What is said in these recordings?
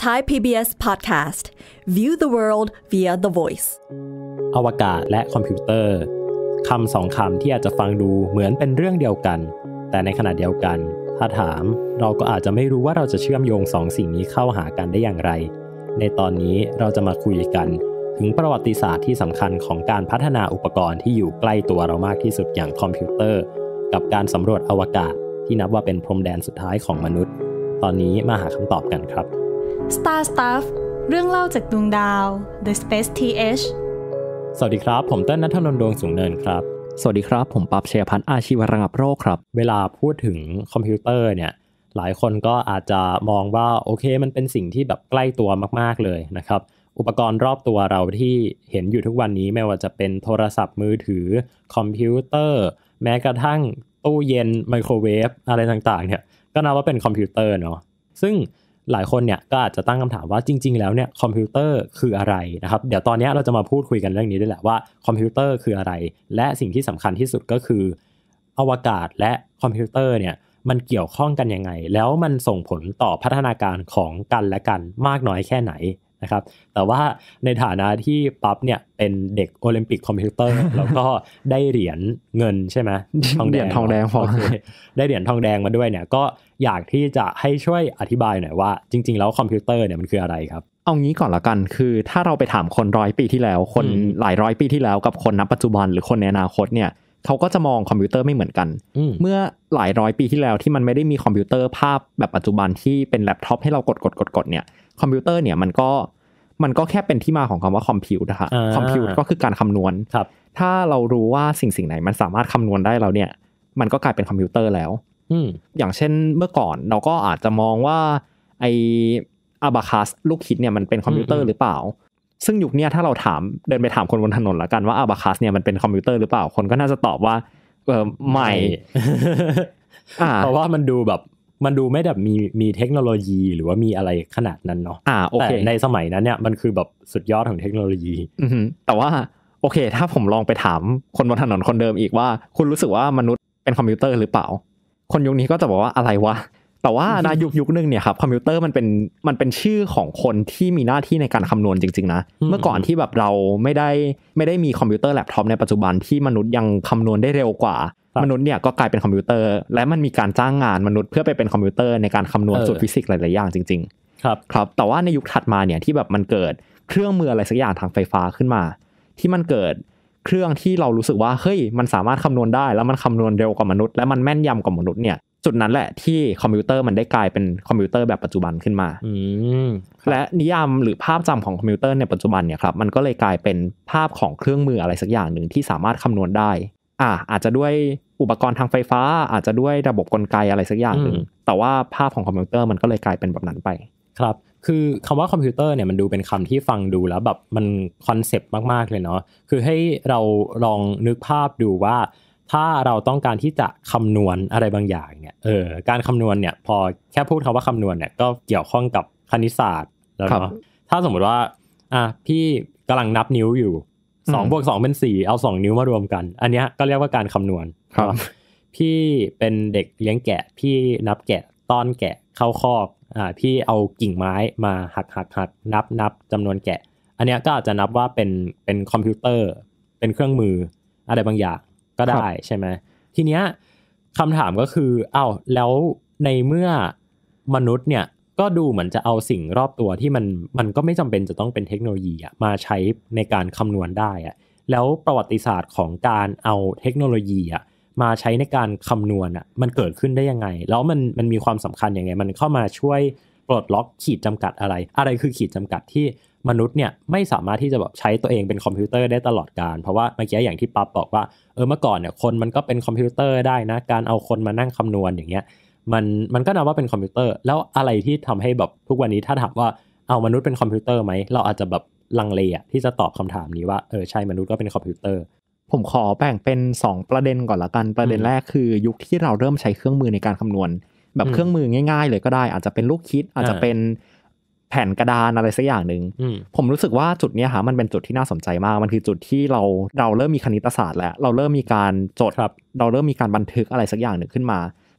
Thai PBS Podcast View the world via the voice อวกาศและคอมพิวเตอร์คำสองคำที่อาจจะฟังดูเหมือนเป็นเรื่องเดียวกันแต่ในขณะเดียวกันถ้าถามเราก็อาจจะไม่รู้ว่าเราจะเชื่อมโยงสองสิ่งนี้เข้าหากันได้อย่างไรในตอนนี้เราจะมาคุยกันถึงประวัติศาสตร์ที่สำคัญของการพัฒนาอุปกรณ์ที่อยู่ใกล้ตัวเรามากที่สุดอย่างคอมพิวเตอร์กับการสำรวจอวกาศที่นับว่าเป็นพรมแดนสุดท้ายของมนุษย์ตอนนี้มาหาคำตอบกันครับ Star Stuff เรื่องเล่าจากดวงดาว The Space TH สวัสดีครับผมเต้นณัฐนนท์ ดวงสูงเนินครับสวัสดีครับผมปั๊บ ชัยพัฒน์อาชีวระงับโรคครับเวลาพูดถึงคอมพิวเตอร์เนี่ยหลายคนก็อาจจะมองว่าโอเคมันเป็นสิ่งที่แบบใกล้ตัวมากๆเลยนะครับอุปกรณ์รอบตัวเราที่เห็นอยู่ทุกวันนี้ไม่ว่าจะเป็นโทรศัพท์มือถือคอมพิวเตอร์แม้กระทั่งตู้เย็นไมโครเวฟอะไรต่างๆเนี่ยก็นับว่าเป็นคอมพิวเตอร์เนาะซึ่งหลายคนเนี่ยก็อาจจะตั้งคำถามว่าจริงๆแล้วเนี่ยคอมพิวเตอร์คืออะไรนะครับเดี๋ยวตอนนี้เราจะมาพูดคุยกันเรื่องนี้ด้วยแหละว่าคอมพิวเตอร์คืออะไรและสิ่งที่สำคัญที่สุดก็คืออวกาศและคอมพิวเตอร์เนี่ยมันเกี่ยวข้องกันยังไงแล้วมันส่งผลต่อพัฒนาการของกันและกันมากน้อยแค่ไหนนะครับแต่ว่าในฐานะที่ปั๊บเนี่ยเป็นเด็กโอลิมปิกคอมพิวเตอร์ แล้วก็ได้เหรียญเงินใช่ไหมทองแดงพอได้เหรียญทองแดงมาด้วยเนี่ยก็อยากที่จะให้ช่วยอธิบายหน่อยว่าจริงๆแล้วคอมพิวเตอร์เนี่ยมันคืออะไรครับเอางี้ก่อนละกันคือถ้าเราไปถามคน100 ปีที่แล้วคนหลายร้อยปีที่แล้วกับคนณปัจจุบันหรือคนในอนาคตเนี่ยเขาก็จะมองคอมพิวเตอร์ไม่เหมือนกันเมื่อหลายร้อยปีที่แล้วที่มันไม่ได้มีคอมพิวเตอร์ภาพแบบปัจจุบันที่เป็นแล็ปท็อปให้เรากดเนี่ยคอมพิวเตอร์เนี่ยมันก็แค่เป็นที่มาของคำว่าคอมพิวต์นะคะคอมพิวต์ก็คือการคำนวณถ้าเรารู้ว่าสิ่งไหนมันสามารถคำนวณได้แล้วเนี่ยมันก็กลายเป็นคอมพิวเตอร์แล้วอย่างเช่นเมื่อก่อนเราก็อาจจะมองว่าไออะบาคัสลูกคิดเนี่ยมันเป็นคอมพิวเตอร์หรือเปล่าซึ่งยุคนี้ถ้าเราเดินไปถามคนบนถนนละกันว่าอะบาคัสเนี่ยมันเป็นคอมพิวเตอร์หรือเปล่าคนก็น่าจะตอบว่าไม่เพราะว่ามันดูแบบมันดูไม่แบบมีเทคโนโลยีหรือว่ามีอะไรขนาดนั้นเนาะแต่ในสมัยนั้นเนี่ยมันคือแบบสุดยอดของเทคโนโลยีแต่ว่าโอเคถ้าผมลองไปถามคนบนถนนคนเดิมอีกว่าคุณรู้สึกว่ามนุษย์เป็นคอมพิวเตอร์หรือเปล่าคนยุคนี้ก็จะบอกว่าอะไรวะแต่ว่าในยุคนึงเนี่ยครับคอมพิวเตอร์มันเป็นชื่อของคนที่มีหน้าที่ในการคำนวณจริงๆนะเมื่อก่อนที่แบบเราไม่ได้มีคอมพิวเตอร์แล็ปท็อปในปัจจุบันที่มนุษย์ยังคำนวณได้เร็วกว่ามนุษย์เนี่ยก็กลายเป็นคอมพิวเตอร์และมันมีการจ้างงานมนุษย์เพื่อไปเป็นคอมพิวเตอร์ในการคำนวณสูตรฟิสิกส์หลายๆอย่างจริงๆครับแต่ว่าในยุคถัดมาเนี่ยที่แบบมันเกิดเครื่องมืออะไรสักอย่างทางไฟฟ้าขึ้นมาที่มันเกิดเครื่องที่เรารู้สึกว่าเฮ้ยมันสามารถคำนวณได้แล้วมันคำนวณเร็วกว่ามนุษย์และมันแม่นยำกว่ามนุษย์เนี่ยจุดนั้นแหละที่คอมพิวเตอร์มันได้กลายเป็นคอมพิวเตอร์แบบปัจจุบันขึ้นมาและนิยามหรือภาพจำของคอมพิวเตอร์ในปัจจุบันเนี่ยครับมันก็เลยกลายเป็นภาพของเครื่องมืออะไรสักอย่างหนึ่งที่สามารถคำนวณได้อาจจะด้วยอุปกรณ์ทางไฟฟ้าอาจจะด้วยระบบกลไกอะไรสักอย่างหนึ่งแต่ว่าภาพของคอมพิวเตอร์มันก็เลยกลายเป็นแบบนั้นไปครับคือคำว่าคอมพิวเตอร์เนี่ยมันดูเป็นคำที่ฟังดูแล้วแบบมันคอนเซปต์มากๆเลยเนาะคือให้เราลองนึกภาพดูว่าถ้าเราต้องการที่จะคำนวณอะไรบางอย่างเนี่ยการคำนวณเนี่ยพอแค่พูดคำว่าคำนวณเนี่ยก็เกี่ยวข้องกับคณิตศาสตร์แล้วเนาะถ้าสมมติว่าพี่กำลังนับนิ้วอยู่2 + 2 เป็น 4เอา2นิ้วมารวมกันอันนี้ก็เรียกว่าการคำนวณครับพี่เป็นเด็กเลี้ยงแกะพี่นับแกะต้อนแกะเข้าคอกพี่เอากิ่งไม้มาหักนับจำนวนแกะอันนี้ก็อาจจะนับว่าเป็นคอมพิวเตอร์เป็นเครื่องมืออะไรบางอย่างก็ได้ใช่ไหมทีเนี้ยคำถามก็คือแล้วในเมื่อมนุษย์เนี่ยก็ดูเหมือนจะเอาสิ่งรอบตัวที่มันก็ไม่จำเป็นจะต้องเป็นเทคโนโลยีมาใช้ในการคำนวณได้แล้วประวัติศาสตร์ของการเอาเทคโนโลยีมาใช้ในการคำนวณมันเกิดขึ้นได้ยังไงแล้วมันมีความสำคัญยังไงมันเข้ามาช่วยปลดล็อกขีดจำกัดอะไรคือขีดจำกัดที่มนุษย์เนี่ยไม่สามารถที่จะแบบใช้ตัวเองเป็นคอมพิวเตอร์ได้ตลอดกาลเพราะว่าเมื่อกี้อย่างที่ปั๊บบอกว่าเมื่อก่อนเนี่ยคนมันก็เป็นคอมพิวเตอร์ได้นะการเอาคนมานั่งคำนวณอย่างเงี้ยมันก็นับว่าเป็นคอมพิวเตอร์แล้วอะไรที่ทำให้แบบทุกวันนี้ถ้าถามว่าเอามนุษย์เป็นคอมพิวเตอร์ไหมเราอาจจะแบบลังเลที่จะตอบคำถามนี้ว่าใช่มนุษย์ก็เป็นคอมพิวเตอร์ผมขอแบ่งเป็น2ประเด็นก่อนละกันประเด็นแรกคือยุคที่เราเริ่มใช้เครื่องมือในการคำนวณแบบเครื่องมือง่ายๆเลยก็ได้อาจจะเป็นลูกคิดอาจจะเป็นแผ่นกระดานอะไรสักอย่างนึงผมรู้สึกว่าจุดนี้มันเป็นจุดที่น่าสนใจมากมันคือจุดที่เราเริ่มมีคณิตศาสตร์แล้วเราเริ่มมีการจดเราเริ่มมีการบันทึกอะไรสักอย่างนึงขึ้นมา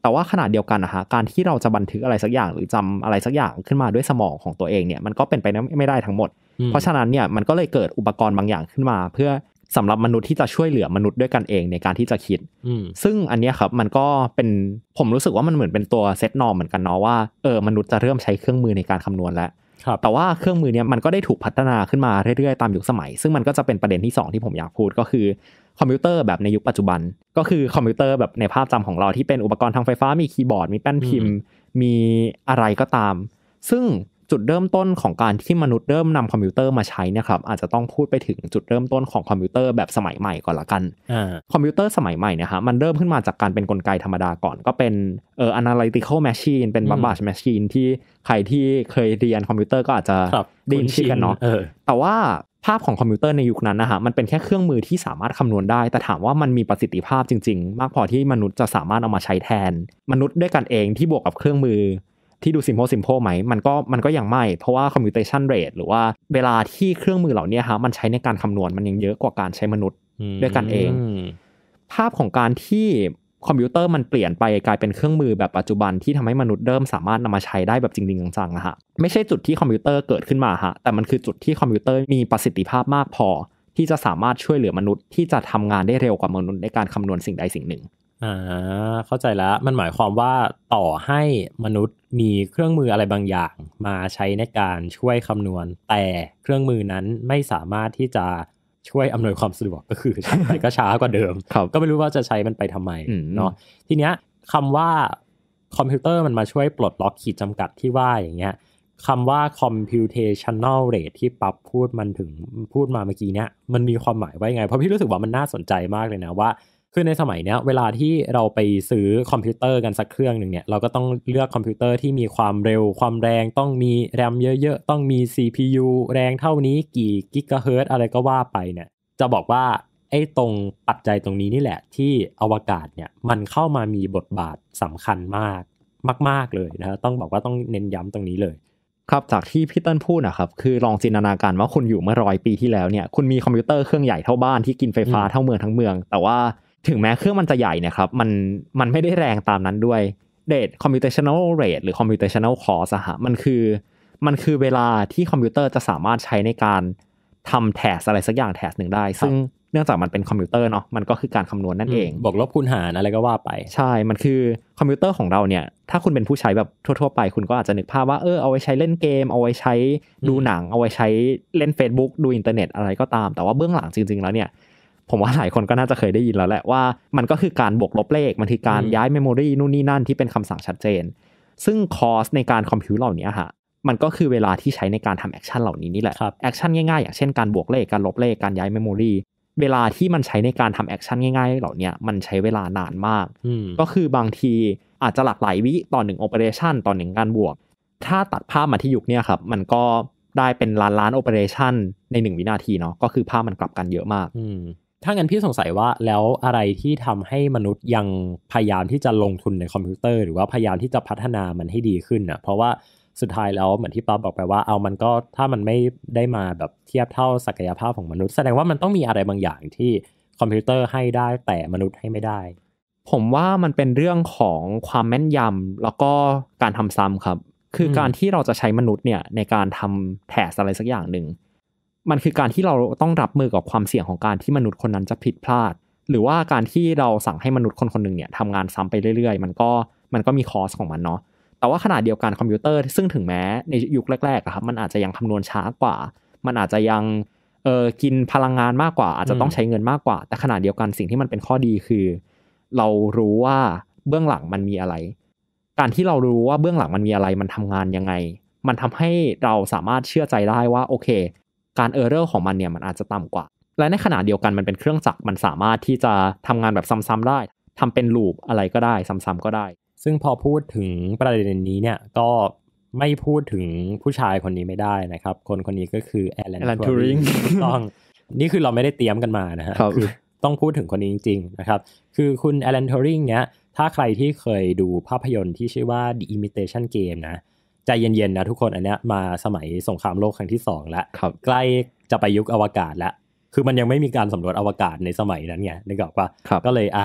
แต่ว่าขณะเดียวกันนะฮะการที่เราจะบันทึกอะไรสักอย่างหรือจำอะไรสักอย่างขึ้นมาด้วยสมองของตัวเองเนี่ยมันก็เป็นไปไม่ได้ทั้งหมดเพราะฉะนั้นเนี่ยมันก็เลยเกิดอุปกรณ์บางอย่างขึ้นมาเพื่อสำหรับมนุษย์ที่จะช่วยเหลือมนุษย์ด้วยกันเองในการที่จะคิดซึ่งอันนี้ครับมันก็เป็นผมรู้สึกว่ามันเหมือนเป็นตัวเซตนอร์มเหมือนกันเนาะว่ามนุษย์จะเริ่มใช้เครื่องมือในการคำนวณแล้วแต่ว่าเครื่องมือเนี้ยมันก็ได้ถูกพัฒนาขึ้นมาเรื่อยๆตามยุคสมัยซึ่งมันก็จะเป็นประเด็นที่2ที่ผมอยากพูดก็คือคอมพิวเตอร์แบบในยุคปัจจุบันก็คือคอมพิวเตอร์แบบในภาพจำของเราที่เป็นอุปกรณ์ทางไฟฟ้ามีคีย์บอร์ดมีแป้นพิมพ์มีอะไรก็ตามซึ่งจุดเริ่มต้นของการที่มนุษย์เริ่มนำคอมพิวเตอร์มาใช้เนี่ยครับอาจจะต้องพูดไปถึงจุดเริ่มต้นของคอมพิวเตอร์แบบสมัยใหม่ก่อนละกันคอมพิวเตอร์สมัยใหม่เนี่ยฮะมันเริ่มขึ้นมาจากการเป็นกลไกธรรมดาก่อนก็เป็นanalytical machine เป็น babbage machine ที่ใครที่เคยเรียนคอมพิวเตอร์ก็อาจจะได้ยินชื่อกันเนาะแต่ว่าภาพของคอมพิวเตอร์ในยุคนั้นนะฮะมันเป็นแค่เครื่องมือที่สามารถคำนวณได้แต่ถามว่ามันมีประสิทธิภาพจริงๆมากพอที่มนุษย์จะสามารถเอามาใช้แทนมนุษย์ด้วยกันเองที่บวกกับเครื่องมือที่ดู simple ไหมมันก็ยังไม่เพราะว่า computation rate หรือว่าเวลาที่เครื่องมือเหล่านี้ฮะมันใช้ในการคำนวณมันยังเยอะกว่าการใช้มนุษย์ด้วยกันเองภาพของการที่คอมพิวเตอร์มันเปลี่ยนไปกลายเป็นเครื่องมือแบบปัจจุบันที่ทำให้มนุษย์เริ่มสามารถนำมาใช้ได้แบบจริงๆจังๆฮะไม่ใช่จุดที่คอมพิวเตอร์เกิดขึ้นมาฮะแต่มันคือจุดที่คอมพิวเตอร์มีประสิทธิภาพมากพอที่จะสามารถช่วยเหลือมนุษย์ที่จะทำงานได้เร็วกว่ามนุษย์ในการคำนวณสิ่งใดสิ่งหนึ่งเข้าใจแล้วมันหมายความว่าต่อให้มนุษย์มีเครื่องมืออะไรบางอย่างมาใช้ในการช่วยคำนวณแต่เครื่องมือนั้นไม่สามารถที่จะช่วยอำนวยความสะดวกก็คือใช้ไปก็ช้ากว่าเดิม ก็ไม่รู้ว่าจะใช้มันไปทำไมเนาะทีเนี้ยคำว่าคอมพิวเตอร์มันมาช่วยปลดล็อกขีดจำกัดที่ว่าอย่างเงี้ยคำว่า computational rate ที่ปั๊บพูดมาเมื่อกี้เนี้ยมันมีความหมายว่ายังไงเพราะพี่รู้สึกว่ามันน่าสนใจมากเลยนะว่าคือในสมัยเนี้ยเวลาที่เราไปซื้อคอมพิวเตอร์กันสักเครื่องนึงเนี่ยเราก็ต้องเลือกคอมพิวเตอร์ที่มีความเร็วความแรงต้องมีแรมเยอะๆต้องมี CPU แรงเท่านี้กี่กิกะเฮิรตซ์อะไรก็ว่าไปเนี่ยจะบอกว่าไอ้ตรงปัจจัยตรงนี้นี่แหละที่อวกาศเนี่ยมันเข้ามามีบทบาทสำคัญมากเลยนะต้องบอกว่าต้องเน้นย้ำตรงนี้เลยครับจากที่พี่เติ้ลพูดนะครับคือลองจินตนาการว่าคุณอยู่เมื่อ100 ปีที่แล้วเนี่ยคุณมีคอมพิวเตอร์เครื่องใหญ่เท่าบ้านที่กินไฟฟ้าเท่าเมืองทั้งเมืองแต่ว่าถึงแม้เครื่องมันจะใหญ่เนี่ยครับมันไม่ได้แรงตามนั้นด้วย rate computational rate หรือ computational cost อะฮะมันคือเวลาที่คอมพิวเตอร์จะสามารถใช้ในการทำ task อะไรสักอย่าง task หนึ่งได้ซึ่งเนื่องจากมันเป็นคอมพิวเตอร์เนาะมันก็คือการคำนวณนั่นเองบวกลบคูณหารอะไรก็ว่าไปใช่มันคือคอมพิวเตอร์ของเราเนี่ยถ้าคุณเป็นผู้ใช้แบบทั่วๆไปคุณก็อาจจะนึกภาพว่าเอาไว้ใช้เล่นเกมเอาไว้ใช้ดูหนังเอาไว้ใช้เล่น Facebook ดูอินเทอร์เน็ตอะไรก็ตามแต่ว่าเบื้องหลังจริงๆแล้วเนี่ยผมว่าหลายคนก็น่าจะเคยได้ยินแล้วแหละว่ามันก็คือการบวกลบเลขมันคือการย้ายเมมโมรีนู่นนี่นั่นที่เป็นคำสั่งชัดเจนซึ่งคอสในการคอมพิวต์เหล่านี้ฮะมันก็คือเวลาที่ใช้ในการทำแอคชั่นเหล่านี้นี่แหละแอคชั่นง่ายๆอย่างเช่นการบวกเลขการลบเลขการย้ายเมมโมรีเวลาที่มันใช้ในการทำแอคชั่นง่ายๆเหล่านี้มันใช้เวลานานมากก็คือบางทีอาจจะหลากหลายวิต่อ1 operation ต่อ1การบวกถ้าตัดภาพมาที่ยุคนี้ครับมันก็ได้เป็นล้าน operation ใน1 วินาทีเนาะก็คือภาพมันกลับกันเยอะมากถ้างั้นพี่สงสัยว่าแล้วอะไรที่ทำให้มนุษย์ยังพยายามที่จะลงทุนในคอมพิวเตอร์หรือว่าพยายามที่จะพัฒนามันให้ดีขึ้นเพราะว่าสุดท้ายแล้วเหมือนที่ป๊าบอกไปว่ามันก็ถ้ามันไม่ได้มาแบบเทียบเท่าศักยภาพของมนุษย์แสดงว่ามันต้องมีอะไรบางอย่างที่คอมพิวเตอร์ให้ได้แต่มนุษย์ให้ไม่ได้ผมว่ามันเป็นเรื่องของความแม่นยำแล้วก็การทำซ้ำครับคือการที่เราจะใช้มนุษย์เนี่ยในการทำแทสอะไรสักอย่างหนึ่งมันคือการที่เราต้องรับมือกับความเสี่ยงของการที่มนุษย์คนนั้นจะผิดพลาดหรือว่าการที่เราสั่งให้มนุษย์คนหนึ่งเนี่ยทำงานซ้ำไปเรื่อยๆมันก็มีคอสของมันเนาะแต่ว่าขณะเดียวกันคอมพิวเตอร์ซึ่งถึงแม้ในยุคแรกๆครับมันอาจจะยังคำนวณช้ากว่ามันอาจจะยังกินพลังงานมากกว่าอาจจะต้องใช้เงินมากกว่าแต่ขณะเดียวกันสิ่งที่มันเป็นข้อดีคือเรารู้ว่าเบื้องหลังมันมีอะไรการที่เรารู้ว่าเบื้องหลังมันมีอะไรมันทำงานยังไงมันทำให้เราสามารถเชื่อใจได้ว่าโอเคการเออร์เรอร์ของมันเนี่ยมันอาจจะต่ำกว่าและในขณะเดียวกันมันเป็นเครื่องจักรมันสามารถที่จะทำงานแบบซ้ำๆได้ทำเป็นลูปอะไรก็ได้ซ้ำๆก็ได้ซึ่งพอพูดถึงประเด็นนี้เนี่ยก็ไม่พูดถึงผู้ชายคนนี้ไม่ได้นะครับคนนี้ก็คือแอลัน ทูริงต้องนี่คือเราไม่ได้เตรียมกันมานะฮะคือต้องพูดถึงคนนี้จริงๆนะครับคือคุณแอลัน ทูริงเนี่ยถ้าใครที่เคยดูภาพยนตร์ที่ชื่อว่า The Imitation Game นะใจเย็นๆนะทุกคนอันเนี้ยมาสมัยสงครามโลกครั้งที่2แล้วใกล้จะไปยุคอวกาศแล้วคือมันยังไม่มีการสำรวจอวกาศในสมัยนั้นไงนึกออกป่ะก็เลย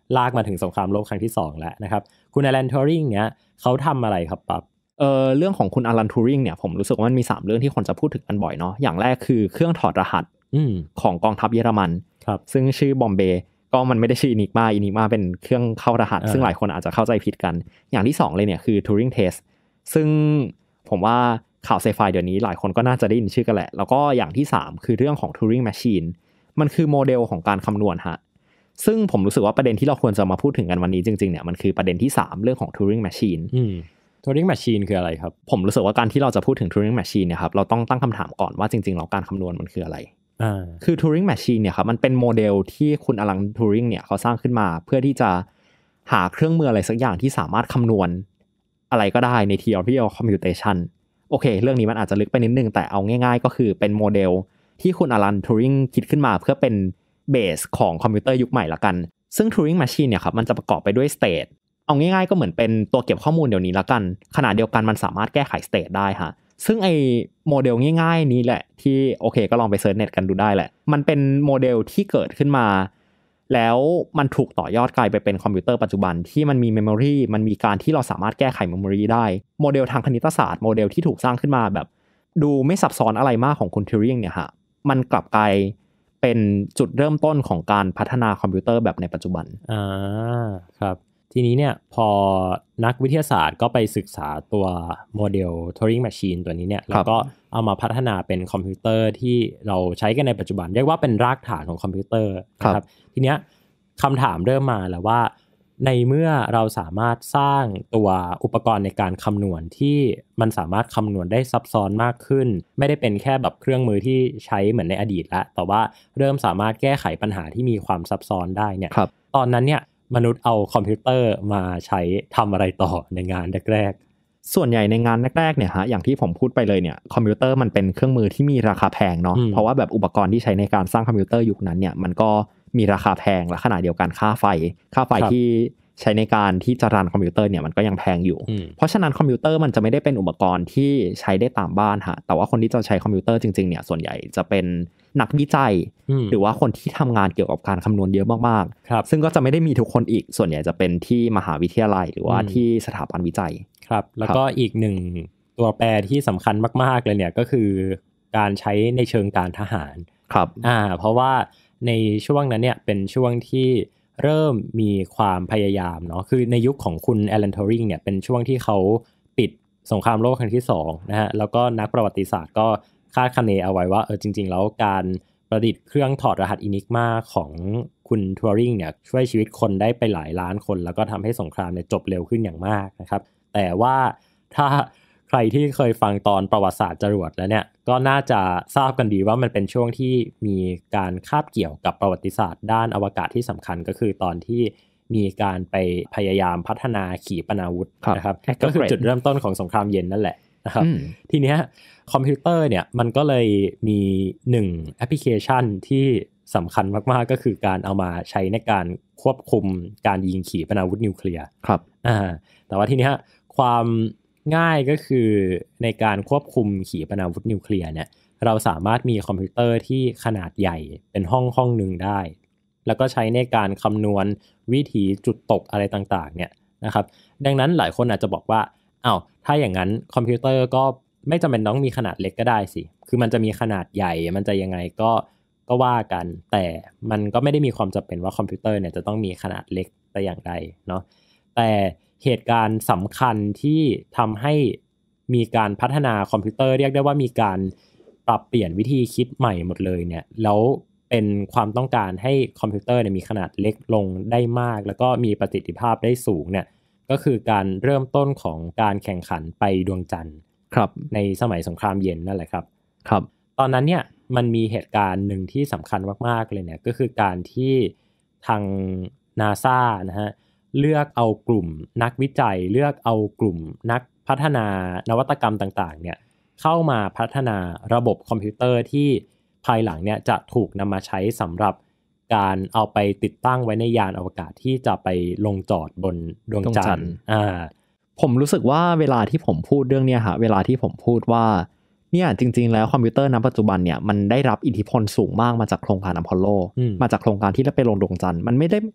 ลากมาถึงสงครามโลกครั้งที่2แล้วนะครับคุณอลัน ทูริงเนี่ยเขาทำอะไรครับปั๊บเรื่องของคุณอลัน ทูริงเนี่ยผมรู้สึกว่ามันมี3เรื่องที่คนจะพูดถึงกันบ่อยเนาะอย่างแรกคือเครื่องถอดรหัสของกองทัพเยอรมันซึ่งชื่อบอมเบย์ก็มันไม่ได้ชื่ออินิกมาเป็นเครื่องเข้ารหัสซึ่งหลายคนอาจจะเข้าใจผิดกันอย่างที่2เลยเนี่ยคือ Turing Test ซึ่งผมว่าข่าวไซไฟเดี๋ยวนี้หลายคนก็น่าจะได้ยินชื่อกันแหละแล้วก็อย่างที่3คือเรื่องของ Turing Machine มันคือโมเดลของการคำนวณฮะซึ่งผมรู้สึกว่าประเด็นที่เราควรจะมาพูดถึงกันวันนี้จริงๆเนี่ยมันคือประเด็นที่3เรื่องของ Turing Machine Turing Machine คืออะไรครับผมรู้สึกว่าการที่เราจะพูดถึง Turing Machine เนี่ยครับเราต้องตั้งคำถามก่อนว่าจริงๆแล้วการคำนวณมันคืออะไรคือ Turing Machine เนี่ยครับมันเป็นโมเดลที่คุณอลัน ทูริงเนี่ยเขาสร้างขึ้นมาเพื่อที่จะหาเครื่องมืออะไรสักอย่างที่สามารถคำนวณอะไรก็ได้ใน theory of computation โอเคเรื่องนี้มันอาจจะลึกไปนิดนึงแต่เอาง่ายๆก็คือเป็นโมเดลที่คุณอลัน ทูริงคิดขึ้นมาเพื่อเป็นเบสของคอมพิวเตอร์ยุคใหม่ละกันซึ่ง Turing Machine เนี่ยครับมันจะประกอบไปด้วย state เอาง่ายๆก็เหมือนเป็นตัวเก็บข้อมูลเดี๋ยวนี้ละกันขณะเดียวกันมันสามารถแก้ไข state ได้ฮะซึ่งไอ้โมเดลง่ายๆนี้แหละที่โอเคก็ลองไปเซิร์ชเน็ตกันดูได้แหละมันเป็นโมเดลที่เกิดขึ้นมาแล้วมันถูกต่อยอดกลายไปเป็นคอมพิวเตอร์ปัจจุบันที่มันมีเมมโมรีมันมีการที่เราสามารถแก้ไขเมมโมรีได้โมเดลทางคณิตศาสตร์โมเดลที่ถูกสร้างขึ้นมาแบบดูไม่ซับซ้อนอะไรมากของคุณ Turing เนี่ยฮะมันกลับกลายเป็นจุดเริ่มต้นของการพัฒนาคอมพิวเตอร์แบบในปัจจุบันครับทีนี้เนี่ยพอนักวิทยาศาสตร์ก็ไปศึกษาตัวโมเดล Turing Machine ตัวนี้เนี่ยแล้วก็เอามาพัฒนาเป็นคอมพิวเตอร์ที่เราใช้กันในปัจจุบันเรียกว่าเป็นรากฐานของคอมพิวเตอร์ครับทีเนี้ยคำถามเริ่มมาแล้วว่าในเมื่อเราสามารถสร้างตัวอุปกรณ์ในการคำนวณที่มันสามารถคำนวณได้ซับซ้อนมากขึ้นไม่ได้เป็นแค่แบบเครื่องมือที่ใช้เหมือนในอดีตแล้วแต่ว่าเริ่มสามารถแก้ไขปัญหาที่มีความซับซ้อนได้เนี่ยตอนนั้นเนี่ยมนุษย์เอาคอมพิวเตอร์มาใช้ทำอะไรต่อในงานแรกๆส่วนใหญ่ในงานแรกๆเนี่ยฮะอย่างที่ผมพูดไปเลยเนี่ยคอมพิวเตอร์มันเป็นเครื่องมือที่มีราคาแพงเนาะเพราะว่าแบบอุปกรณ์ที่ใช้ในการสร้างคอมพิวเตอร์ยุคนั้นเนี่ยมันก็มีราคาแพงและขณะเดียวกันค่าไฟที่ใช้ในการที่จะรันคอมพิวเตอร์เนี่ยมันก็ยังแพงอยู่เพราะฉะนั้นคอมพิวเตอร์มันจะไม่ได้เป็นอุปกรณ์ที่ใช้ได้ตามบ้านฮะแต่ว่าคนที่จะใช้คอมพิวเตอร์จริงๆเนี่ยส่วนใหญ่จะเป็นนักวิจัยหรือว่าคนที่ทำงานเกี่ยวกับการคำนวณเยอะมากๆซึ่งก็จะไม่ได้มีทุกคนอีกส่วนใหญ่จะเป็นที่มหาวิทยาลัยหรือว่าที่สถาบันวิจัยครับแล้วก็อีกหนึ่งตัวแปรที่สำคัญมากๆเลยเนี่ยก็คือการใช้ในเชิงการทหารครับเพราะว่าในช่วงนั้นเนี่ยเป็นช่วงที่เริ่มมีความพยายามเนาะคือในยุคของคุณอลัน ทูริงเนี่ยเป็นช่วงที่เขาปิดสงครามโลกครั้งที่2นะฮะแล้วก็นักประวัติศาสตร์ก็คาดคะเนเอาไว้ว่าจริงๆแล้วการประดิษฐ์เครื่องถอดรหัสอินิกมาของคุณทูริงเนี่ยช่วยชีวิตคนได้ไปหลายล้านคนแล้วก็ทำให้สงครามเนี่ยจบเร็วขึ้นอย่างมากนะครับแต่ว่าถ้าใครที่เคยฟังตอนประวัติศาสตร์จรวดแล้วเนี่ยก็น่าจะทราบกันดีว่ามันเป็นช่วงที่มีการคาบเกี่ยวกับประวัติศาสตร์ด้านอวกาศที่สำคัญก็คือตอนที่มีการไปพยายามพัฒนาขีปนาวุธนะครับก็คือจุดเริ่มต้นของสงครามเย็นนั่นแหละนะครับทีเนี้ยคอมพิวเตอร์เนี่ยมันก็เลยมี1แอปพลิเคชันที่สำคัญมากๆก็คือการเอามาใช้ในการควบคุมการยิงขีปนาวุธนิวเคลียร์ครับแต่ว่าทีเนี้ยความง่ายก็คือในการควบคุมขีปนาวุธนิวเคลียร์เนี่ยเราสามารถมีคอมพิวเตอร์ที่ขนาดใหญ่เป็นห้องนึงได้แล้วก็ใช้ในการคำนวณวิถีจุดตกอะไรต่างๆเนี่ยนะครับดังนั้นหลายคนอาจจะบอกว่าถ้าอย่างนั้นคอมพิวเตอร์ก็ไม่จำเป็นต้องมีขนาดเล็กก็ได้สิคือมันจะมีขนาดใหญ่มันจะยังไงก็ว่ากันแต่มันก็ไม่ได้มีความจำเป็นว่าคอมพิวเตอร์เนี่ยจะต้องมีขนาดเล็กแต่อย่างใดเนาะแต่เหตุการณ์สำคัญที่ทำให้มีการพัฒนาคอมพิวเตอร์เรียกได้ว่ามีการปรับเปลี่ยนวิธีคิดใหม่หมดเลยเนี่ยแล้วเป็นความต้องการให้คอมพิวเตอร์เนี่ยมีขนาดเล็กลงได้มากแล้วก็มีประสิทธิภาพได้สูงเนี่ยก็คือการเริ่มต้นของการแข่งขันไปดวงจันทร์ครับในสมัยสงครามเย็นนั่นแหละครับครับตอนนั้นเนี่ยมันมีเหตุการณ์หนึ่งที่สำคัญมากๆเลยเนี่ยก็คือการที่ทาง NASA นะฮะเลือกเอากลุ่มนักวิจัยเลือกเอากลุ่มนักพัฒนานวัตกรรมต่างๆเนี่ยเข้ามาพัฒนาระบบคอมพิวเตอร์ที่ภายหลังเนี่ยจะถูกนำมาใช้สำหรับการเอาไปติดตั้งไว้ในยานอวกาศที่จะไปลงจอดบนดวงจันทร์ผมรู้สึกว่าเวลาที่ผมพูดเรื่องเนี้ยฮะเวลาที่ผมพูดว่าเนี่ยจริงๆแล้วคอมพิวเตอร์ณปัจจุบันเนี่ยมันได้รับอิทธิพลสูงมากมาจากโครงการอพอลโลมาจากโครงการที่ไปลงดวงจันทร์มันไม่ได้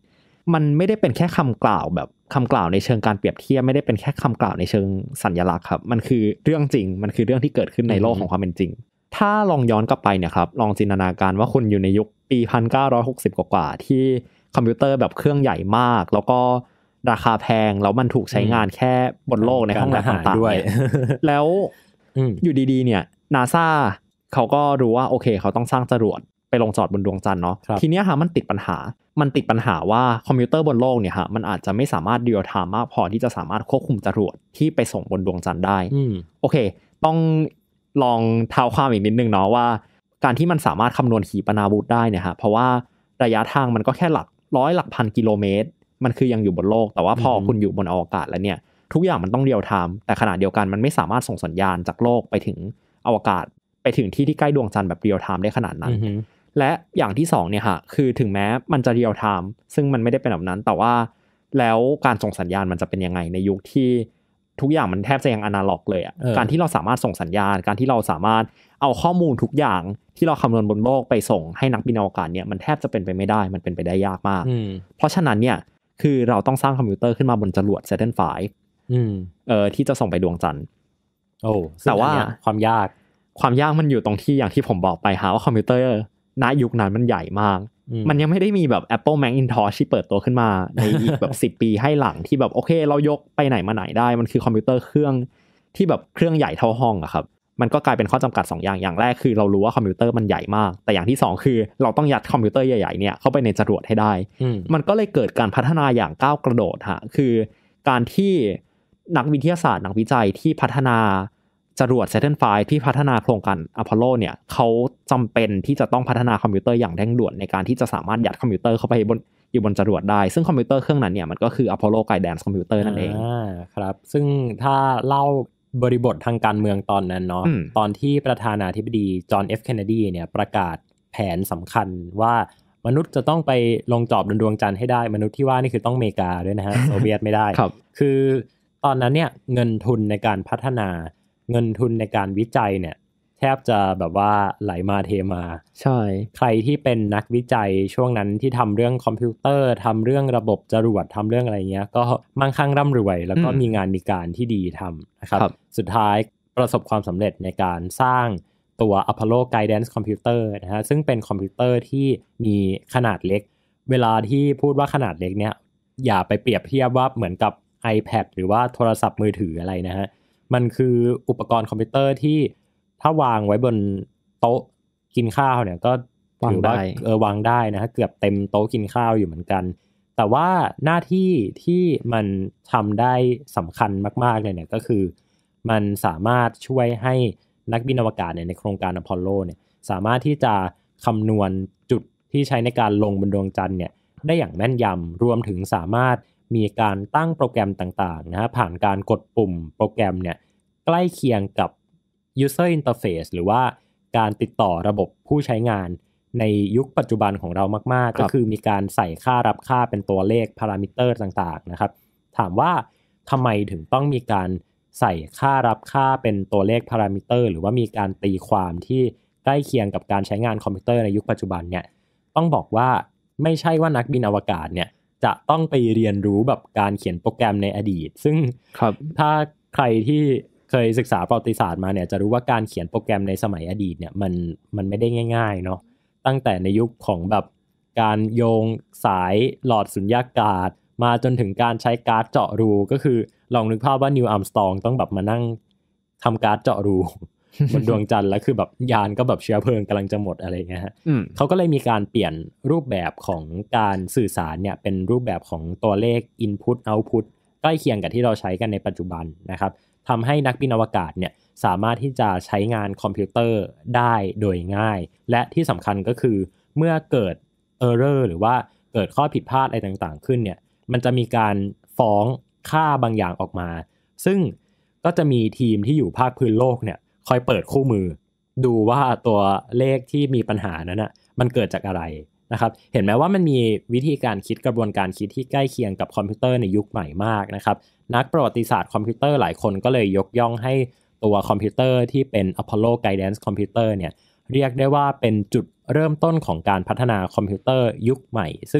มันไม่ได้เป็นแค่คำกล่าวแบบคำกล่าวในเชิงการเปรียบเทียบไม่ได้เป็นแค่คำกล่าวในเชิงสัญลักษณ์ครับมันคือเรื่องจริงมันคือเรื่องที่เกิดขึ้นในโลกของความเป็นจริงถ้าลองย้อนกลับไปเนี่ยครับลองจินตนาการว่าคุณอยู่ในยุคปี1960กว่าๆที่คอมพิวเตอร์แบบเครื่องใหญ่มากแล้วก็ราคาแพงแล้วมันถูกใช้งานแค่บนโลกในห้องแลบต่างๆด้วยแล้วอยู่ดีๆเนี่ย NASA เขาก็รู้ว่าโอเคเขาต้องสร้างจรวดไปลงจอดบนดวงจันทร์เนาะทีเนี้ยฮะมันติดปัญหาว่าคอมพิวเตอร์บนโลกเนี่ยฮะมันอาจจะไม่สามารถเรียลไทม์มากพอที่จะสามารถควบคุมจรวดที่ไปส่งบนดวงจันทร์ได้โอเคต้องลองเท้าความอีกนิดนึงเนาะว่าการที่มันสามารถคำนวณขีปนาวุธได้เนี่ยฮะเพราะว่าระยะทางมันก็แค่หลักร้อยหลักพันกิโลเมตรมันคือยังอยู่บนโลกแต่ว่าพอคุณอยู่บนอวกาศแล้วเนี่ยทุกอย่างมันต้องเรียลไทม์แต่ขณะเดียวกันมันไม่สามารถส่งสัญญาณจากโลกไปถึงอวกาศไปถึงที่ใกล้ดวงจันทร์แบบเรียลไทม์ได้ขนาดนั้นและอย่างที่2เนี่ยฮะคือถึงแม้มันจะเรียลไทม์ซึ่งมันไม่ได้เป็นแบบนั้นแต่ว่าแล้วการส่งสัญญาณมันจะเป็นยังไงในยุคที่ทุกอย่างมันแทบจะยังอนาล็อกเลยอ่ะการที่เราสามารถส่งสัญญาณการที่เราสามารถเอาข้อมูลทุกอย่างที่เราคำนวณบนโลกไปส่งให้นักบินอวกาศเนี่ยมันแทบจะเป็นไปไม่ได้มันเป็นไปได้ยากมากเพราะฉะนั้นเนี่ยคือเราต้องสร้างคอมพิวเตอร์ขึ้นมาบนจรวด Saturn V ที่จะส่งไปดวงจันทร์แต่ว่าความยากมันอยู่ตรงที่อย่างที่ผมบอกไปหาว่าคอมพิวเตอร์ณยุคนั้นมันใหญ่มากมันยังไม่ได้มีแบบ Apple Macintosh ที่เปิดตัวขึ้นมาในอีกแบบ10 ปีให้หลังที่แบบโอเคเรายกไปไหนมาไหนได้มันคือคอมพิวเตอร์เครื่องที่แบบเครื่องใหญ่เท่าห้องอะครับมันก็กลายเป็นข้อจำกัด2อย่างแรกคือเรารู้ว่าคอมพิวเตอร์มันใหญ่มากแต่อย่างที่2คือเราต้องยัดคอมพิวเตอร์ใหญ่ๆเนี่ยเข้าไปในจรวดให้ได้มันก็เลยเกิดการพัฒนาอย่างก้าวกระโดดฮะคือการที่นักวิทยาศาสตร์นักวิจัยที่พัฒนาจรวด Saturn V ที่พัฒนาโครงการอพอลโลเนี่ยเขาจำเป็นที่จะต้องพัฒนาคอมพิวเตอร์อย่างเร่งด่วนในการที่จะสามารถยัดคอมพิวเตอร์เข้าไปอยู่บนจรวดได้ซึ่งคอมพิวเตอร์เครื่องนั้นเนี่ยมันก็คือ Apollo Guidance Computer นั่นเองครับซึ่งถ้าเล่าบริบททางการเมืองตอนนั้นเนาะตอนที่ประธานาธิบดีจอห์น F. Kennedy เนี่ยประกาศแผนสำคัญว่ามนุษย์จะต้องไปลงจอดบนดวงจันทร์ให้ได้มนุษย์ที่ว่านี่คือต้องอเมริกาด้วยนะฮะ โซเวียตไม่ได้ คือตอนนั้นเนี่ยเงินทุนในการพัฒนาเงินทุนในการวิจัยเนี่ยแทบจะแบบว่าไหลมาเทมาใช่ใครที่เป็นนักวิจัยช่วงนั้นที่ทำเรื่องคอมพิวเตอร์ทำเรื่องระบบจรวดทำเรื่องอะไรเงี้ยก็มั่งคั่งร่ำรวยแล้วก็มีงานมีการที่ดีทำนะครับสุดท้ายประสบความสำเร็จในการสร้างตัว Apollo Guidance Computer นะฮะซึ่งเป็นคอมพิวเตอร์ที่มีขนาดเล็กเวลาที่พูดว่าขนาดเล็กเนี่ยอย่าไปเปรียบเทียบว่าเหมือนกับ iPad หรือว่าโทรศัพท์มือถืออะไรนะฮะมันคืออุปกรณ์คอมพิวเตอร์ที่ถ้าวางไว้บนโต๊ะกินข้าวเนี่ยก็ถือว่าวางได้นะฮะเกือบเต็มโต๊ะกินข้าวอยู่เหมือนกันแต่ว่าหน้าที่ที่มันทำได้สำคัญมากๆเลยเนี่ยก็คือมันสามารถช่วยให้นักบินอวกาศเนี่ยในโครงการอพอลโลเนี่ยสามารถที่จะคำนวณจุดที่ใช้ในการลงบนดวงจันทร์เนี่ยได้อย่างแม่นยำรวมถึงสามารถมีการตั้งโปรแกรมต่างๆนะฮะผ่านการกดปุ่มโปรแกรมเนี่ยใกล้เคียงกับ user interface หรือว่าการติดต่อระบบผู้ใช้งานในยุคปัจจุบันของเรามากๆก็คือมีการใส่ค่ารับค่าเป็นตัวเลขพารามิเตอร์ต่างๆนะครับถามว่าทำไมถึงต้องมีการใส่ค่ารับค่าเป็นตัวเลขพารามิเตอร์หรือว่ามีการตีความที่ใกล้เคียงกับการใช้งานคอมพิวเตอร์ในยุคปัจจุบันเนี่ยต้องบอกว่าไม่ใช่ว่านักบินอวกาศเนี่ยจะต้องไปเรียนรู้แบบการเขียนโปรแกรมในอดีตซึ่งถ้าใครที่เคยศึกษาประวัติศาสตร์มาเนี่ยจะรู้ว่าการเขียนโปรแกรมในสมัยอดีตเนี่ยมันไม่ได้ง่ายๆเนาะตั้งแต่ในยุคของแบบการโยงสายหลอดสุญญากาศมาจนถึงการใช้การ์ดเจาะรูก็คือลองนึกภาพว่านิวอัมสตรองต้องแบบมานั่งทำการ์ดเจาะรู บนดวงจันทร์แล้วคือแบบยานก็แบบเชื้อเพลิงกำลังจะหมดอะไรเงี้ยฮะเขาก็เลยมีการเปลี่ยนรูปแบบของการสื่อสารเนี่ยเป็นรูปแบบของตัวเลข input output ใกล้เคียงกับที่เราใช้กันในปัจจุบันนะครับทำให้นักบินอวกาศเนี่ยสามารถที่จะใช้งานคอมพิวเตอร์ได้โดยง่ายและที่สำคัญก็คือเมื่อเกิด error หรือว่าเกิดข้อผิดพลาดอะไรต่างๆขึ้นเนี่ยมันจะมีการฟ้องค่าบางอย่างออกมาซึ่งก็จะมีทีมที่อยู่ภาคพื้นโลกเนี่ยคอยเปิดคู่มือดูว่าตัวเลขที่มีปัญหานั้นนะมันเกิดจากอะไรนะครับเห็นไหมว่ามันมีวิธีการคิดกระบวนการคิดที่ใกล้เคียงกับคอมพิวเตอร์ในยุคใหม่มากนะครับนักประวัติศาสตร์คอมพิวเตอร์หลายคนก็เลยยกย่องให้ตัวคอมพิวเตอร์ที่เป็น Apollo Guidance Computer เนี่ยเรียกได้ว่าเป็นจุดเริ่มต้นของการพัฒนาคอมพิวเตอร์ยุคใหม่ซึ่ง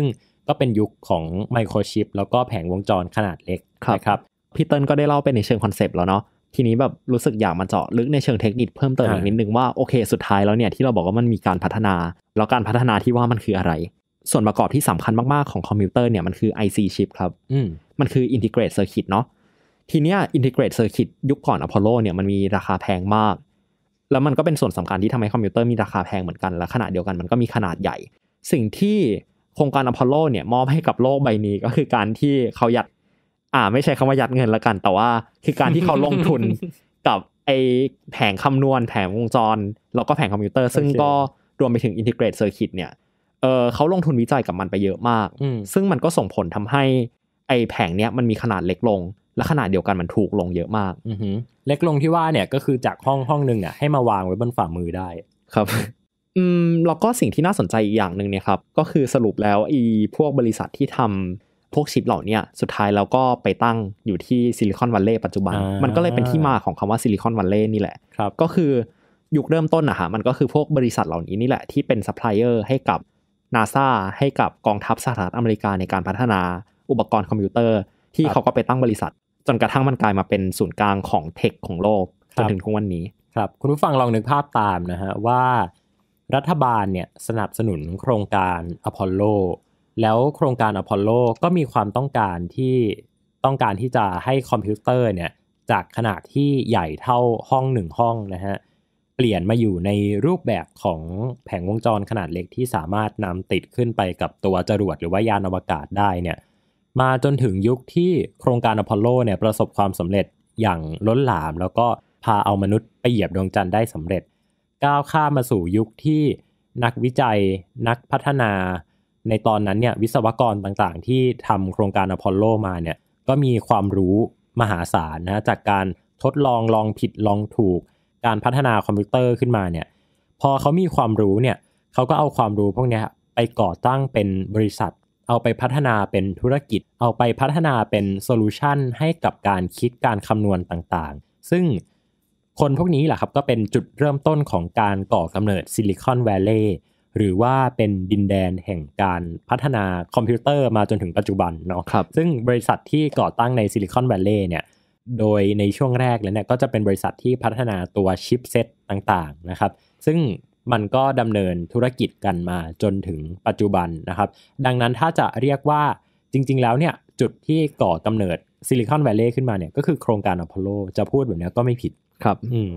ก็เป็นยุคของไมโครชิปแล้วก็แผงวงจรขนาดเล็กนะครับพี่เติ้ลก็ได้เล่าไปในเชิงคอนเซปต์แล้วเนาะทีนี้แบบรู้สึกอยากมาเจาะลึกในเชิงเทคนิคเพิ่มเติมอีกนิดนึงว่าโอเคสุดท้ายแล้วเนี่ยที่เราบอกว่ามันมีการพัฒนาแล้วการพัฒนาที่ว่ามันคืออะไรส่วนประกอบที่สำคัญมากๆของคอมพิวเตอร์เนี่ยมันคือ IC chip ครับมันคือ integrate circuit เนาะทีเนี้ย integrate circuit ยุคก่อน Apollo เนี่ยมันมีราคาแพงมากแล้วมันก็เป็นส่วนสำคัญที่ทำให้คอมพิวเตอร์มีราคาแพงเหมือนกันและขณะเดียวกันมันก็มีขนาดใหญ่สิ่งที่โครงการ Apollo เนี่ยมอบให้กับโลกใบนี้ก็คือการที่เขายัดไม่ใช่คำว่ายัดเงินละกันแต่ว่าคือการที่เขาลงทุน กับไอแผงคำนวณแผงวงจรแล้วก็แผงคอมพิวเตอร์ซึ่งก็รวมไปถึง integrate circuit เนี่ยเขาลงทุนวิจัยกับมันไปเยอะมากซึ่งมันก็ส่งผลทำให้ไอแผงเนี้ยมันมีขนาดเล็กลงและขนาดเดียวกันมันถูกลงเยอะมากเล็กลงที่ว่าเนี่ยก็คือจากห้องนึงอ่ะให้มาวางไว้บนฝ่ามือได้ครับแล้วก็สิ่งที่น่าสนใจอีกอย่างนึงเนี่ยครับก็คือสรุปแล้วพวกบริษัทที่ทำพวกชิปเหล่านี้สุดท้ายแล้วก็ไปตั้งอยู่ที่ซิลิคอนวัลเลย์ปัจจุบันมันก็เลยเป็นที่มาของคำว่าซิลิคอนวัลเลย์นี่แหละก็คือยุคเริ่มต้นมันก็คือพวกบริษัทเหล่านี้นี่แหละที่เป็นซัพพลายเออร์ให้กับ NASA ให้กับกองทัพสหรัฐอเมริกาในการพัฒนาอุปกรณ์คอมพิวเตอร์ที่เขาก็ไปตั้งบริษัทจนกระทั่งมันกลายมาเป็นศูนย์กลางของเทคของโลกจนถึงทุกวันนี้ครับคุณผู้ฟังลองนึกภาพตามนะฮะว่ารัฐบาลเนี่ยสนับสนุนโครงการอพอลโลแล้วโครงการอพอลโลก็มีความต้องการที่จะให้คอมพิวเตอร์เนี่ยจากขนาดที่ใหญ่เท่าห้อง1ห้องนะฮะเปลี่ยนมาอยู่ในรูปแบบของแผงวงจรขนาดเล็กที่สามารถนำติดขึ้นไปกับตัวจรวดหรือว่ายานอวกาศได้เนี่ยมาจนถึงยุคที่โครงการอพอลโลเนี่ยประสบความสำเร็จอย่างล้นหลามแล้วก็พาเอามนุษย์ไปเหยียบดวงจันทร์ได้สำเร็จก้าวข้ามมาสู่ยุคที่นักวิจัยนักพัฒนาในตอนนั้นเนี่ยวิศวกรต่างๆที่ทำโครงการอพอลโลมาเนี่ยก็มีความรู้มหาศาลนะจากการทดลองผิดลองถูกการพัฒนาคอมพิวเตอร์ขึ้นมาเนี่ยพอเขามีความรู้เนี่ยเขาก็เอาความรู้พวกนี้ไปก่อตั้งเป็นบริษัทเอาไปพัฒนาเป็นธุรกิจเอาไปพัฒนาเป็นโซลูชันให้กับการคิดการคำนวณต่างๆซึ่งคนพวกนี้แหละครับก็เป็นจุดเริ่มต้นของการก่อกำเนิดซิลิคอนแวลเลย์หรือว่าเป็นดินแดนแห่งการพัฒนาคอมพิวเตอร์มาจนถึงปัจจุบันเนาะซึ่งบริษัทที่ก่อตั้งในซิลิคอนแวลเลย์เนี่ยโดยในช่วงแรกแล้วเนี่ยก็จะเป็นบริษัทที่พัฒนาตัวชิปเซตต่างๆนะครับซึ่งมันก็ดำเนินธุรกิจกันมาจนถึงปัจจุบันนะครับดังนั้นถ้าจะเรียกว่าจริงๆแล้วเนี่ยจุดที่ก่อกำเนิดซิลิคอนแวลเลย์ขึ้นมาเนี่ยก็คือโครงการอพอลโลจะพูดแบบนี้ก็ไม่ผิดครับ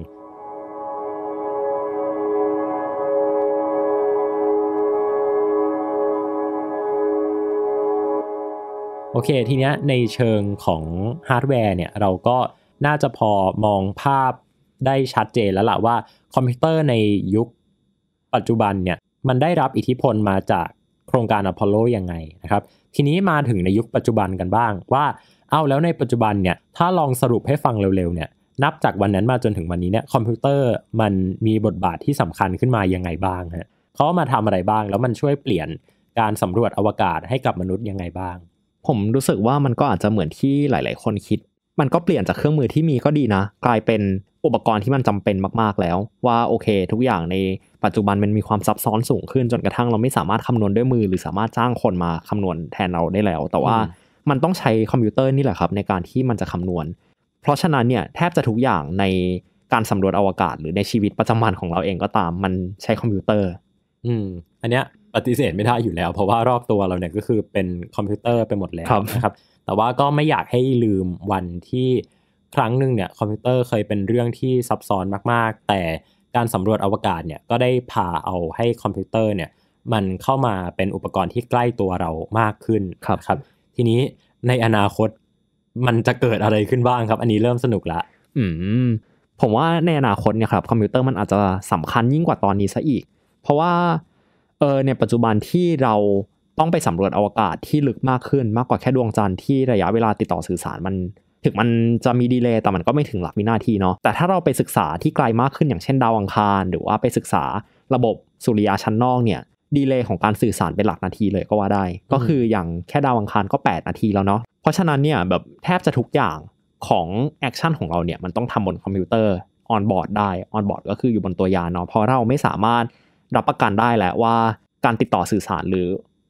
โอเคทีเนี้ยในเชิงของฮาร์ดแวร์เนี่ยเราก็น่าจะพอมองภาพได้ชัดเจนแล้วล่ะว่าคอมพิวเตอร์ในยุคปัจจุบันเนี่ยมันได้รับอิทธิพลมาจากโครงการอพอลโลยังไงนะครับทีนี้มาถึงในยุคปัจจุบันกันบ้างว่าแล้วในปัจจุบันเนี่ยถ้าลองสรุปให้ฟังเร็วๆเนี่ยนับจากวันนั้นมาจนถึงวันนี้เนี่ยคอมพิวเตอร์มันมีบทบาทที่สำคัญขึ้นมายังไงบ้างฮะเขามาทำอะไรบ้างแล้วมันช่วยเปลี่ยนการสำรวจอวกาศให้กับมนุษย์ยังไงบ้างผมรู้สึกว่ามันก็อาจจะเหมือนที่หลายๆคนคิดมันก็เปลี่ยนจากเครื่องมือที่มีก็ดีนะกลายเป็นอุปกรณ์ที่มันจำเป็นมากๆแล้วว่าโอเคทุกอย่างในปัจจุบันมันมีความซับซ้อนสูงขึ้นจนกระทั่งเราไม่สามารถคำนวณด้วยมือหรือสามารถจ้างคนมาคำนวณแทนเราได้แล้วแต่ว่ามันต้องใช้คอมพิวเตอร์นี่แหละครับในการที่มันจะคำนวณเพราะฉะนั้นเนี่ยแทบจะทุกอย่างในการสำรวจอวกาศหรือในชีวิตประจำวันของเราเองก็ตามมันใช้คอมพิวเตอร์อันเนี้ยปฏิเสธไม่ได้อยู่แล้วเพราะว่ารอบตัวเราเนี่ยก็คือเป็นคอมพิวเตอร์ไปหมดแล้วนะครับแต่ว่าก็ไม่อยากให้ลืมวันที่ครั้งหนึ่งเนี่ยคอมพิวเตอร์เคยเป็นเรื่องที่ซับซ้อนมากๆแต่การสำรวจอวกาศเนี่ยก็ได้พาเอาให้คอมพิวเตอร์เนี่ยมันเข้ามาเป็นอุปกรณ์ที่ใกล้ตัวเรามากขึ้นครับทีนี้ในอนาคตมันจะเกิดอะไรขึ้นบ้างครับอันนี้เริ่มสนุกละผมว่าในอนาคตเนี่ยครับคอมพิวเตอร์มันอาจจะสำคัญยิ่งกว่าตอนนี้ซะอีกเพราะว่าในปัจจุบันที่เราต้องไปสำรวจอวกาศที่ลึกมากขึ้นมากกว่าแค่ดวงจันทร์ที่ระยะเวลาติดต่อสื่อสารมันถึงมันจะมีดีเลย์แต่มันก็ไม่ถึงหลักวินาทีเนาะแต่ถ้าเราไปศึกษาที่ไกลมากขึ้นอย่างเช่นดาวอังคารหรือว่าไปศึกษาระบบสุริยะชั้นนอกเนี่ยดีเลย์ของการสื่อสารเป็นหลักนาทีเลยก็ว่าได้ก็คืออย่างแค่ดาวอังคารก็8นาทีแล้วเนาะเพราะฉะนั้นเนี่ยแบบแทบจะทุกอย่างของแอคชั่นของเราเนี่ยมันต้องทำบนคอมพิวเตอร์ออนบอร์ดได้ออนบอร์ดก็คืออยู่บนตัวยานเนาะเพราะเราไม่สามารถรับประกันได้แหละว่าการติดต่อสื่อสารหรือ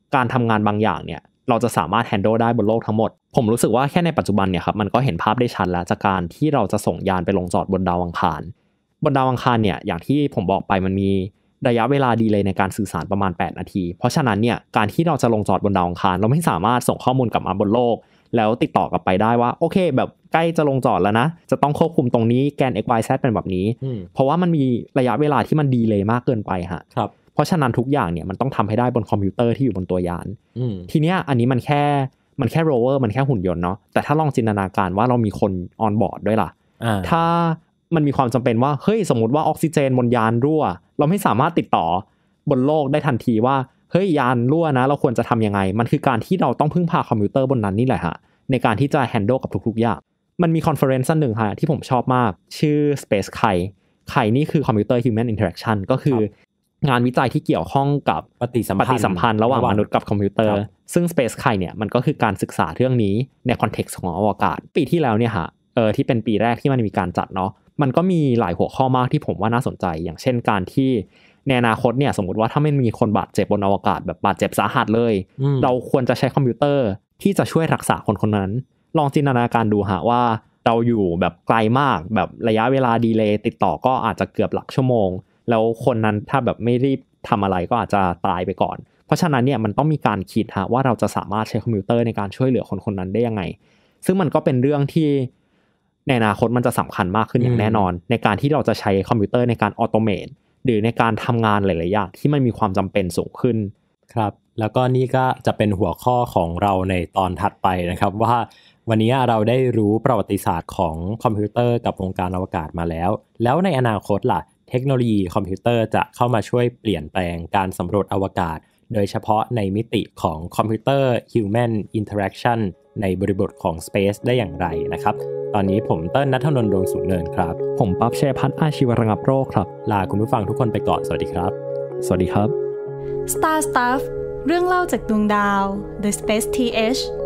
การทำงานบางอย่างเนี่ยเราจะสามารถ handle ได้บนโลกทั้งหมดผมรู้สึกว่าแค่ในปัจจุบันเนี่ยครับมันก็เห็นภาพได้ชัดแล้วจากการที่เราจะส่งยานไปลงจอดบนดาวอังคารเนี่ยอย่างที่ผมบอกไปมันมีระยะเวลาดีเลย์ในการสื่อสารประมาณ8นาทีเพราะฉะนั้นเนี่ยการที่เราจะลงจอดบนดาวอังคารเราไม่สามารถส่งข้อมูลกลับมาบนโลกแล้วติดต่อกลับไปได้ว่าโอเคแบบใกล้จะลงจอดแล้วนะจะต้องควบคุมตรงนี้แกน x y z เป็นแบบนี้เพราะว่ามันมีระยะเวลาที่มันดีเลย์มากเกินไปฮะเพราะฉะนั้นทุกอย่างเนี่ยมันต้องทำให้ได้บนคอมพิวเตอร์ที่อยู่บนตัวยานทีเนี้ยอันนี้มันแค่โรเวอร์มันแค่หุ่นยนต์เนาะแต่ถ้าลองจินตนาการว่าเรามีคนออนบอร์ดด้วยล่ะถ้ามันมีความจำเป็นว่าเฮ้ยสมมติว่าออกซิเจนบนยานรั่วเราไม่สามารถติดต่อบนโลกได้ทันทีว่าเฮ้ยยานรั่วนะเราควรจะทำยังไงมันคือการที่เราต้องพึ่งพาคอมพิวเตอร์บนนั้นนี่แหละฮะในการที่จะ handle กับทุกๆอย่างมันมีคอนเฟอเรนซ์นึงฮะที่ผมชอบมากชื่อ Space ไข่นี่คือ Computer Human Interaction ก็คืองานวิจัยที่เกี่ยวข้องกับปฏิสัมพันธ์ระหว่างมนุษย์กับคอมพิวเตอร์ซึ่ง Space ไข่เนี่ยมันก็คือการศึกษาเรื่องนี้ในคอนเท็กซ์ของอวกาศปีที่แล้วเนี่ยฮะที่เป็นปีแรกที่มันมีการจัดเนาะมันก็มีหลายหัวข้อมากที่ผมว่าน่าสนใจอย่างเช่นการที่ในอนาคตเนี่ยสมมติว่าถ้าไม่มีคนบาดเจ็บบนอวกาศแบบบาดเจ็บสาหัสเลยเราควรจะใช้คอมพิวเตอร์ที่จะช่วยรักษาคนนั้นลองจินตนาการดูฮะว่าเราอยู่แบบไกลมากแบบระยะเวลาดีเลย์ติดต่อก็อาจจะเกือบหลักชั่วโมงแล้วคนนั้นถ้าแบบไม่รีบทำอะไรก็อาจจะตายไปก่อนเพราะฉะนั้นเนี่ยมันต้องมีการคิดฮะว่าเราจะสามารถใช้คอมพิวเตอร์ในการช่วยเหลือคนนั้นได้ยังไงซึ่งมันก็เป็นเรื่องที่ในอนาคตมันจะสำคัญมากขึ้นอย่างแน่นอนในการที่เราจะใช้คอมพิวเตอร์ในการออโตเมตหรือในการทำงานหลายๆอย่างที่มันมีความจำเป็นสูงขึ้นครับแล้วก็นี่ก็จะเป็นหัวข้อของเราในตอนถัดไปนะครับว่าวันนี้เราได้รู้ประวัติศาสตร์ของคอมพิวเตอร์กับวงการอวกาศมาแล้วในอนาคตล่ะเทคโนโลยีคอมพิวเตอร์จะเข้ามาช่วยเปลี่ยนแปลงการสำรวจอวกาศโดยเฉพาะในมิติของคอมพิวเตอร์ Human Interaction ในบริบทของ Space ได้อย่างไรนะครับตอนนี้ผมเติ้ลณัฐนนท์ ดวงสูงเนินครับผมปั๊บแชร์พัฒน์อาชีวระงับโรคครับลาคุณผู้ฟังทุกคนไปก่อนสวัสดีครับสวัสดีครับ Star Stuff เรื่องเล่าจากดวงดาว The Space TH